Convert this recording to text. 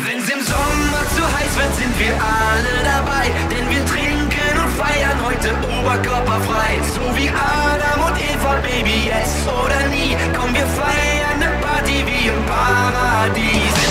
Wenn's im Sommer zu heiß wird, sind wir alle dabei. Denn wir trinken und feiern heute oberkörperfrei. So wie Adam und Eva, Baby, jetzt oder nie. Komm, wir feiern eine Party wie im Paradies.